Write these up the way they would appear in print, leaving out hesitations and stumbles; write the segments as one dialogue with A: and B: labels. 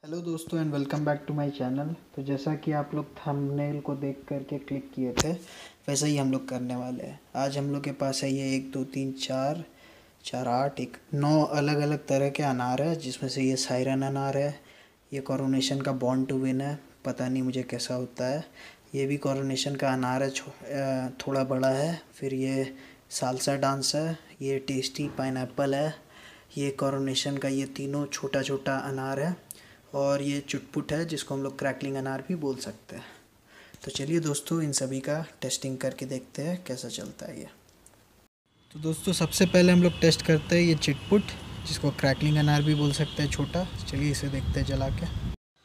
A: Hello दोस्तों and welcome back to my channel. तो जैसा कि आप लोग थंबनेल को देख करके क्लिक किए थे, वैसा ही हम लोग करने वाले हैं। आज हम लोग के पास है ये 1 2 3 4 4 8 एक 9 अलग अलग तरह के अनार है, जिसमें से ये सायरन अनार है, ये कोरोनेशन का बॉर्न टू विन है, पता नहीं मुझे कैसा होता है। ये भी कोरोनेशन का अनार है, थोड़ा बड़ा है। फिर ये सालसा डांस है, ये टेस्टी पाइनएप्पल है, ये कोरोनेशन का ये तीनों छोटा छोटा अनार है, और ये चुटपुट है जिसको हम लोग क्रैकलिंग अनार भी बोल सकते हैं। तो चलिए दोस्तों, इन सभी का टेस्टिंग करके देखते हैं कैसा चलता है ये। तो दोस्तों, सबसे पहले हम लोग टेस्ट करते हैं ये चिटपुट, जिसको क्रैकलिंग अनार भी बोल सकते हैं, छोटा। चलिए इसे देखते हैं जला के।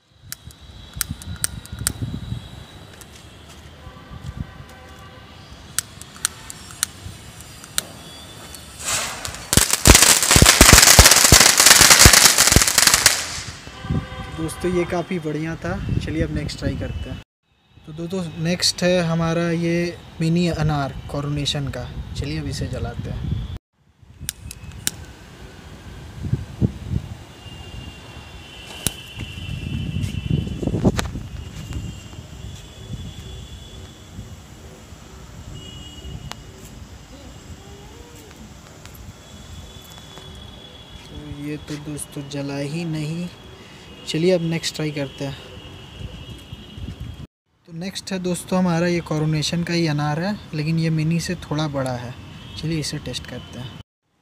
A: दोस्तों ये काफ़ी बढ़िया था। चलिए अब नेक्स्ट ट्राई करते हैं। तो दोस्तों नेक्स्ट है हमारा ये मिनी अनार कोरोनेशन का। चलिए अब इसे जलाते हैं। तो ये तो दोस्तों जला ही नहीं। चलिए अब नेक्स्ट ट्राई करते हैं। तो नेक्स्ट है दोस्तों हमारा ये कोरोनेशन का ही अनार है, लेकिन ये मिनी से थोड़ा बड़ा है। चलिए इसे टेस्ट करते हैं।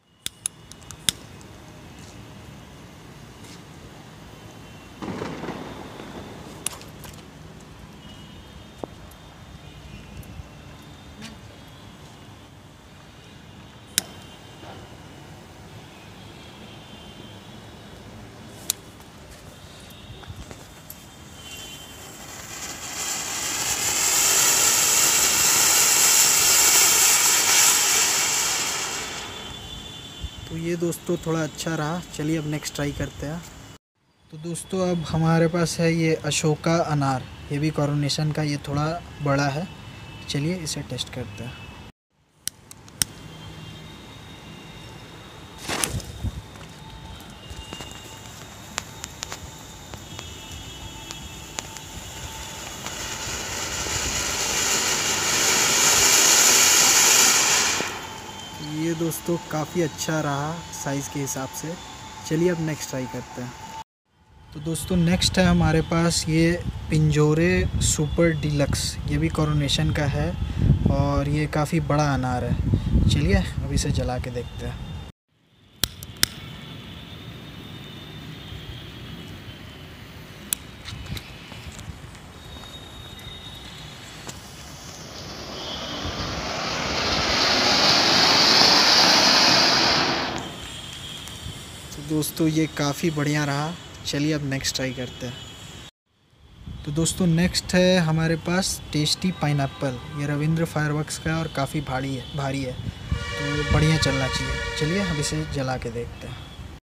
A: तो ये दोस्तों थोड़ा अच्छा रहा। चलिए अब नेक्स्ट ट्राई करते हैं। तो दोस्तों अब हमारे पास है ये अशोका अनार, ये भी कोरोनेशन का, ये थोड़ा बड़ा है। चलिए इसे टेस्ट करते हैं। ये दोस्तों काफ़ी अच्छा रहा साइज़ के हिसाब से। चलिए अब नेक्स्ट ट्राई करते हैं। तो दोस्तों नेक्स्ट है हमारे पास ये पिंजोरे सुपर डिलक्स, ये भी कोरोनेशन का है, और ये काफ़ी बड़ा अनार है। चलिए अब इसे जला के देखते हैं। तो दोस्तों ये काफ़ी बढ़िया रहा। चलिए अब नेक्स्ट ट्राई करते हैं। तो दोस्तों नेक्स्ट है हमारे पास टेस्टी पाइनएप्पल, ये रविंद्र फायरवर्क्स का, और काफ़ी भारी है, तो बढ़िया चलना चाहिए। चलिए अब इसे जला के देखते हैं।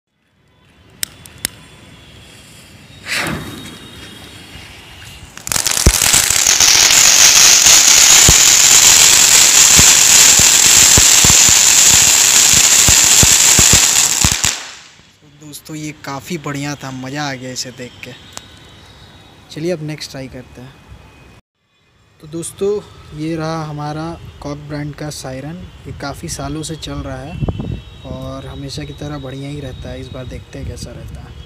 A: तो दोस्तों ये काफ़ी बढ़िया था, मज़ा आ गया इसे देख के। चलिए अब नेक्स्ट ट्राई करते हैं। तो दोस्तों ये रहा हमारा कॉक ब्रांड का सायरन, ये काफ़ी सालों से चल रहा है और हमेशा की तरह बढ़िया ही रहता है। इस बार देखते हैं कैसा रहता है।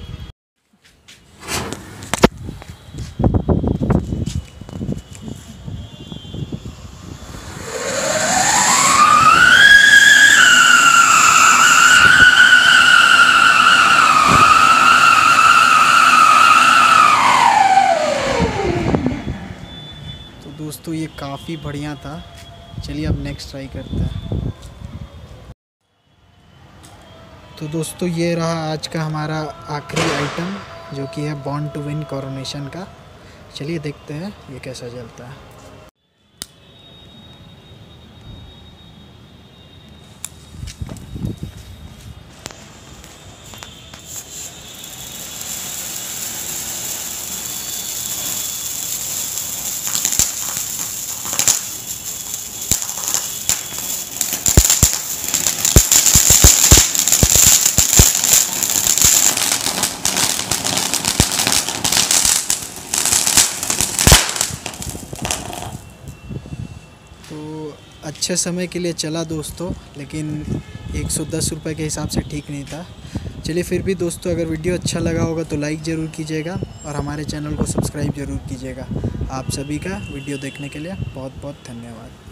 A: दोस्तों ये काफ़ी बढ़िया था। चलिए अब नेक्स्ट ट्राई करते हैं। तो दोस्तों ये रहा आज का हमारा आखिरी आइटम, जो कि है बॉर्न टू विन कोरोनेशन का। चलिए देखते हैं ये कैसा चलता है। तो अच्छे समय के लिए चला दोस्तों, लेकिन 110 रुपये के हिसाब से ठीक नहीं था। चलिए फिर भी दोस्तों, अगर वीडियो अच्छा लगा होगा तो लाइक ज़रूर कीजिएगा और हमारे चैनल को सब्सक्राइब ज़रूर कीजिएगा। आप सभी का वीडियो देखने के लिए बहुत बहुत धन्यवाद।